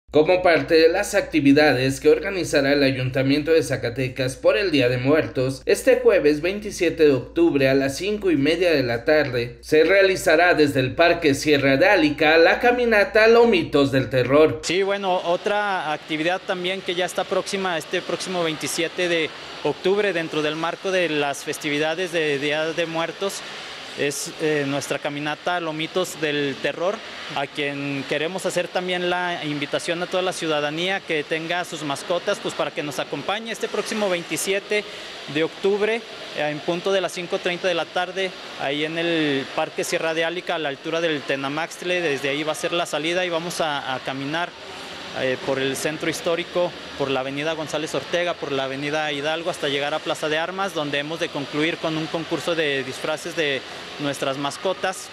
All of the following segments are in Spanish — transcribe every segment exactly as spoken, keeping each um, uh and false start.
Como parte de las actividades que organizará el Ayuntamiento de Zacatecas por el Día de Muertos, este jueves veintisiete de octubre a las cinco y media de la tarde se realizará desde el Parque Sierra de Álica la caminata Lomitos del Terror. Sí, bueno, otra actividad también que ya está próxima, este próximo veintisiete de octubre, dentro del marco de las festividades de Día de Muertos, es eh, nuestra caminata Lomitos del Terror, a quien queremos hacer también la invitación a toda la ciudadanía que tenga sus mascotas, pues para que nos acompañe este próximo veintisiete de octubre, eh, en punto de las cinco treinta de la tarde, ahí en el Parque Sierra de Álica, a la altura del Tenamaxtle. Desde ahí va a ser la salida y vamos a, a caminar Eh, por el centro histórico, por la avenida González Ortega, por la avenida Hidalgo, hasta llegar a Plaza de Armas, donde hemos de concluir con un concurso de disfraces de nuestras mascotas,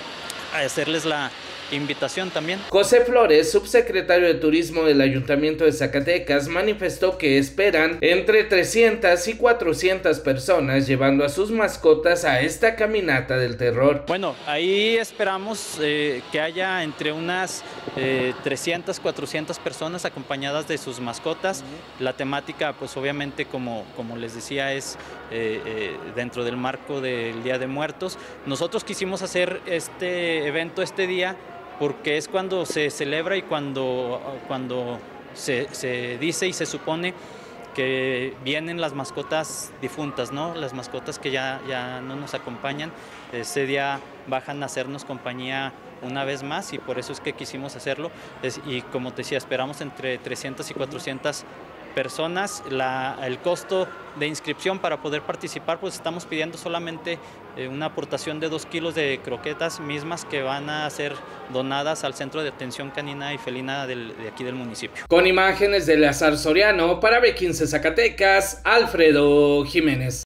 a hacerles la invitación también. José Flores, subsecretario de Turismo del Ayuntamiento de Zacatecas, manifestó que esperan entre trescientas y cuatrocientas personas llevando a sus mascotas a esta caminata del terror. Bueno, ahí esperamos eh, que haya entre unas eh, trescientas, cuatrocientas personas acompañadas de sus mascotas. Uh-huh. La temática, pues obviamente, como, como les decía, es eh, eh, dentro del marco del Día de Muertos. Nosotros quisimos hacer este evento este día porque es cuando se celebra y cuando, cuando se, se dice y se supone que vienen las mascotas difuntas, ¿no? Las mascotas que ya, ya no nos acompañan. Ese día bajan a hacernos compañía una vez más y por eso es que quisimos hacerlo. Es, y como te decía, esperamos entre trescientas y cuatrocientas personas. La, el costo de inscripción para poder participar, pues estamos pidiendo solamente eh, una aportación de dos kilos de croquetas mismas que van a ser donadas al Centro de Atención Canina y Felina del, de aquí del municipio. Con imágenes de Eleazar Soriano, para B quince Zacatecas, Alfredo Jiménez.